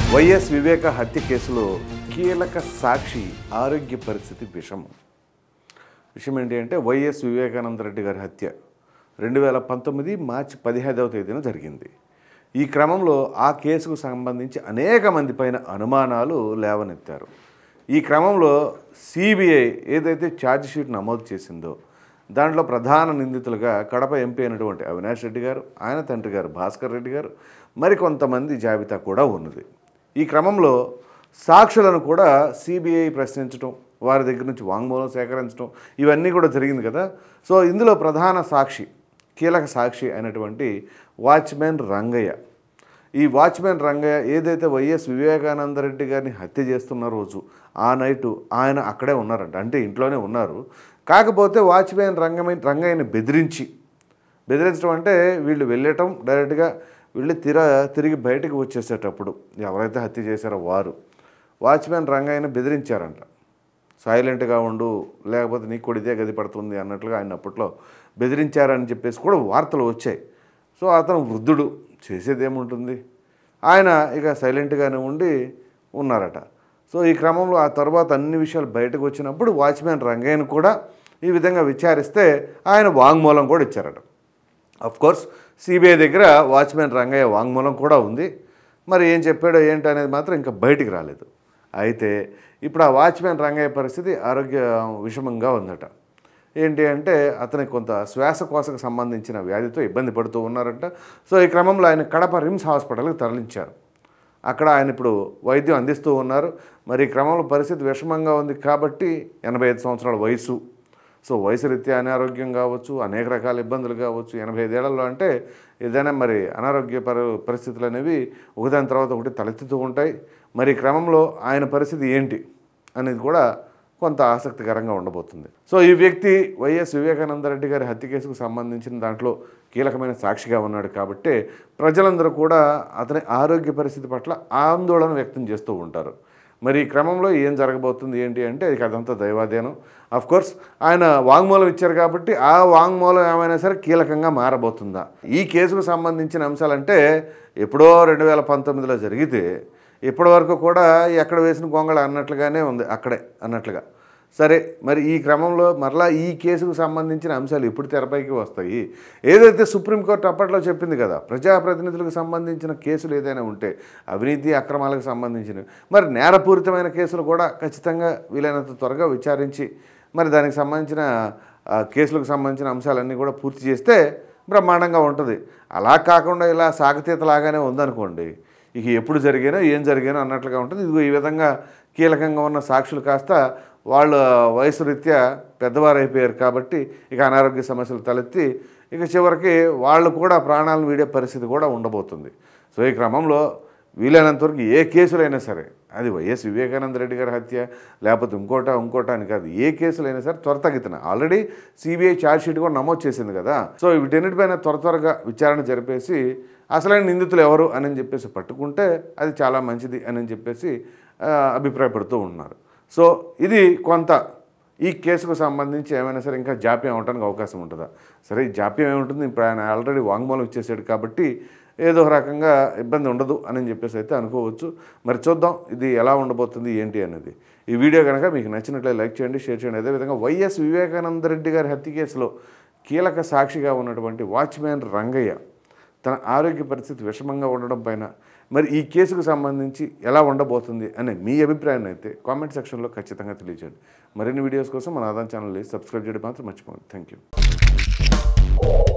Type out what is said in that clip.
YS వివేక హత్య కేసులో కీలక సాక్షి ఆరోగ్య పరిస్థితి విషయం ఏంటి అంటే వైఎస్ వివేకానంద రెడ్డి గారి హత్య 2019 మార్చి 15వ తేదీన జరిగింది. ఈ క్రమంలో ఆ కేసుకు సంబంధించి అనేక మంది పైన అనుమానాలు లేవనెత్తారు. ఈ క్రమంలో సిబిఐ ఏదైతే ఛార్జ్ షీట్ నమోదు చేసిందో దాంట్లో ప్రధాన నిందితులుగా కడప ఎంపీ అయినటువంటి అవినాష్ రెడ్డి గారు, ఆయన తండ్రి గారు భాస్కర్ రెడ్డి గారు, మరికొంతమంది జాబితా కూడా ఉన్నది. ఈ క్రమంలో సాక్షులను కూడా సిబిఐ ప్రశ్నించడం, వారి దగ్గర నుంచి వాంగ్మూలం సేకరించడం ఇవన్నీ కూడా జరిగింది కదా. సో ఇందులో ప్రధాన సాక్షి, కీలక సాక్షి అయినటువంటి వాచ్మెన్ రంగయ్య. ఈ వాచ్మెన్ రంగయ్య ఏదైతే వైఎస్ వివేకానంద రెడ్డి గారిని హత్య చేస్తున్న రోజు ఆ నైటు ఆయన అక్కడే ఉన్నారంట, అంటే ఇంట్లోనే ఉన్నారు. కాకపోతే వాచ్మెన్ రంగయ్యని బెదిరించడం అంటే వీళ్ళు వెళ్ళటం డైరెక్ట్గా వీళ్ళు తిరిగి బయటకు వచ్చేసేటప్పుడు ఎవరైతే హత్య చేశారో వారు వాచ్మెన్ రంగయ్యని బెదిరించారంట. సైలెంట్గా ఉండు, లేకపోతే నీకు కూడా ఇదే గది పడుతుంది అన్నట్లుగా ఆయన అప్పట్లో బెదిరించారని చెప్పేసి కూడా వార్తలు వచ్చాయి. సో అతను వృద్ధుడు, చేసేదేముంటుంది, ఆయన ఇక సైలెంట్గానే ఉన్నారట. సో ఈ క్రమంలో ఆ తర్వాత అన్ని విషయాలు బయటకు వచ్చినప్పుడు వాచ్మెన్ రంగయ్యను కూడా ఈ విధంగా విచారిస్తే ఆయన వాంగ్మూలం కూడా ఇచ్చారట. కోర్స్ సిబిఐ దగ్గర వాచ్మెన్ రంగయ్య వాంగ్మూలం కూడా ఉంది. మరి ఏం చెప్పాడో ఏంటి అనేది మాత్రం ఇంకా బయటికి రాలేదు. అయితే ఇప్పుడు ఆ వాచ్మెన్ రంగయ్య పరిస్థితి ఆరోగ్య విషమంగా ఉందట. ఏంటి అంటే అతనికి కొంత శ్వాసకోశకు సంబంధించిన వ్యాధితో ఇబ్బంది పడుతూ ఉన్నారంట. సో ఈ క్రమంలో ఆయన కడప రిమ్స్ హాస్పిటల్కి తరలించారు. అక్కడ ఆయన ఇప్పుడు వైద్యం అందిస్తూ ఉన్నారు. మరి ఈ క్రమంలో పరిస్థితి విషమంగా ఉంది కాబట్టి 85 సంవత్సరాల వయసు. సో వయసు రీత్యా అనారోగ్యం కావచ్చు, అనేక రకాల ఇబ్బందులు కావచ్చు. 85 ఏళ్లలో అంటే ఏదైనా మరి అనారోగ్య పరిస్థితులు అనేవి ఒకదాని తర్వాత ఒకటి తలెత్తుతూ ఉంటాయి. మరి క్రమంలో ఆయన పరిస్థితి ఏంటి అనేది కూడా కొంత ఆసక్తికరంగా ఉండబోతుంది. సో ఈ వ్యక్తి వైఎస్ వివేకానంద రెడ్డి గారి హత్య కేసుకు సంబంధించిన దాంట్లో కీలకమైన సాక్షిగా ఉన్నాడు కాబట్టి ప్రజలందరూ కూడా అతని ఆరోగ్య పరిస్థితి పట్ల ఆందోళన వ్యక్తం చేస్తూ ఉంటారు. మరి ఈ క్రమంలో ఏం జరగబోతుంది ఏంటి అంటే ఇక అదంతా దైవాధీనం. కోర్స్ ఆయన వాంగ్మూలం ఇచ్చారు కాబట్టి ఆ వాంగ్మూలం ఏమైనా సరే కీలకంగా మారబోతుందా, ఈ కేసుకు సంబంధించిన అంశాలంటే ఎప్పుడో 2019లో జరిగితే ఇప్పటి వరకు కూడా ఎక్కడ వేసిన గొంగళ అన్నట్లుగానే ఉంది, అక్కడే అన్నట్లుగా. సరే, మరి ఈ క్రమంలో మరలా ఈ కేసుకు సంబంధించిన అంశాలు ఎప్పుడు తెరపైకి వస్తాయి? ఏదైతే సుప్రీంకోర్టు అప్పట్లో చెప్పింది కదా, ప్రజాప్రతినిధులకు సంబంధించిన కేసులు ఏదైనా ఉంటే అవినీతి అక్రమాలకు సంబంధించినవి, మరి నేరపూరితమైన కేసులు కూడా ఖచ్చితంగా వీలైనంత త్వరగా విచారించి మరి దానికి సంబంధించిన కేసులకు సంబంధించిన అంశాలన్నీ కూడా పూర్తి చేస్తే బ్రహ్మాండంగా ఉంటుంది. అలా కాకుండా ఇలా సాగతీతలాగానే ఉందనుకోండి, ఇక ఎప్పుడు జరిగానో ఏం జరిగానో అన్నట్లుగా ఉంటుంది. ఇదిగో ఈ విధంగా కీలకంగా ఉన్న సాక్షులు కాస్త వాళ్ళ వయసు రీత్యా పెద్దవారు అయిపోయారు కాబట్టి ఇక అనారోగ్య సమస్యలు తలెత్తి ఇక చివరికి వాళ్ళు కూడా ప్రాణాలను వీడే పరిస్థితి కూడా ఉండబోతుంది. సో ఈ క్రమంలో వీలైనంతవరకు ఏ కేసులైనా సరే, అది వైఎస్ వివేకానంద రెడ్డి గారి హత్య లేకపోతే ఇంకోట అని కాదు, ఏ కేసులైనా సరే త్వరితగతిన ఆల్రెడీ సిబిఐ ఛార్జ్ షీట్ కూడా నమోదు చేసింది కదా. సో వీటన్నిటిపైన త్వరగా విచారణ జరిపేసి అసలైన నిందితులు ఎవరు అని చెప్పేసి పట్టుకుంటే అది చాలా మంచిది అని చెప్పేసి అభిప్రాయపడుతూ ఉన్నారు. సో ఇది కొంత ఈ కేసుకు సంబంధించి ఏమైనా సరే ఇంకా జాప్యం అవడానికి అవకాశం ఉంటుందా? సరే, ఈ జాప్యం ఏముంటుంది, ఇప్పుడు ఆయన ఆల్రెడీ వాంగ్మూలం ఇచ్చేసాడు కాబట్టి ఏదో రకంగా ఇబ్బంది ఉండదు అని చెప్పేసి అయితే అనుకోవచ్చు. మరి చూద్దాం ఇది ఎలా ఉండబోతుంది ఏంటి అనేది. ఈ వీడియో కనుక మీకు నచ్చినట్లయితే లైక్ చేయండి, షేర్ చేయండి. అదేవిధంగా వైఎస్ వివేకానంద రెడ్డి గారి హత్య కేసులో కీలక సాక్షిగా ఉన్నటువంటి వాచ్మెన్ రంగయ్య తన ఆరోగ్య పరిస్థితి విషమంగా ఉండడం పైన మరి ఈ కేసుకు సంబంధించి ఎలా ఉండబోతుంది అనే మీ అభిప్రాయాన్ని అయితే కామెంట్ సెక్షన్లో ఖచ్చితంగా తెలియజేయండి. మరిన్ని వీడియోస్ కోసం మన ఆదాన్ ఛానల్ని సబ్స్క్రైబ్ చేయడం మాత్రం మర్చిపోండి. Thank you.